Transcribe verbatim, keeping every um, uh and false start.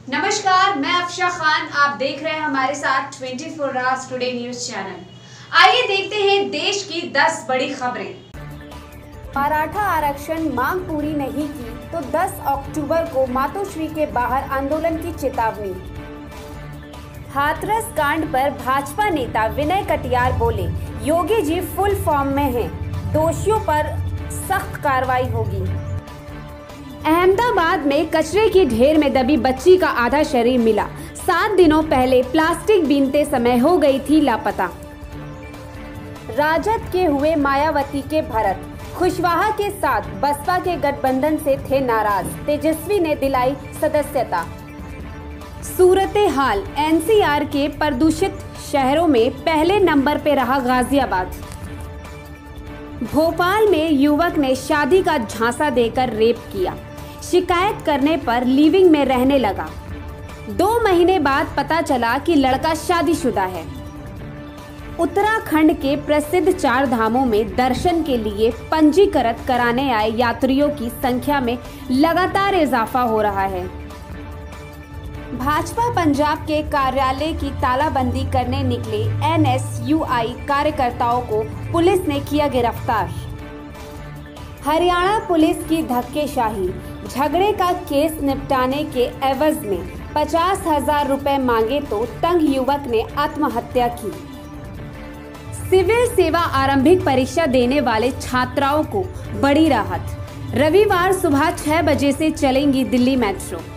नमस्कार, मैं अफशा खान। आप देख रहे हैं हमारे साथ twenty four hours today news channel. आइए देखते हैं देश की दस बड़ी खबरें। मराठा आरक्षण मांग पूरी नहीं की तो दस अक्टूबर को मातोश्री के बाहर आंदोलन की चेतावनी। हाथरस कांड पर भाजपा नेता विनय कटियार बोले, योगी जी फुल फॉर्म में हैं, दोषियों पर सख्त कार्रवाई होगी। अहमदाबाद में कचरे की ढेर में दबी बच्ची का आधा शरीर मिला। सात दिनों पहले प्लास्टिक बीनते समय हो गई थी लापता। राजद के हुए मायावती के भरत, खुशवाहा के साथ बसपा के गठबंधन से थे नाराज, तेजस्वी ने दिलाई सदस्यता। सूरत हाल एनसीआर के प्रदूषित शहरों में पहले नंबर पे रहा गाजियाबाद। भोपाल में युवक ने शादी का झांसा देकर रेप किया, शिकायत करने पर लिविंग में रहने लगा। दो महीने बाद पता चला कि लड़का शादीशुदा है। उत्तराखंड के प्रसिद्ध चार धामों में दर्शन के लिए पंजीकृत कराने आए यात्रियों की संख्या में लगातार इजाफा हो रहा है। भाजपा पंजाब के कार्यालय की तालाबंदी करने निकले एनएसयूआई कार्यकर्ताओं को पुलिस ने किया गिरफ्तार। हरियाणा पुलिस की धक्केशाही, झगड़े का केस निपटाने के एवज में पचास हजार रुपए मांगे तो तंग युवक ने आत्महत्या की। सिविल सेवा आरंभिक परीक्षा देने वाले छात्राओं को बड़ी राहत। रविवार सुबह छह बजे से चलेंगी दिल्ली मेट्रो।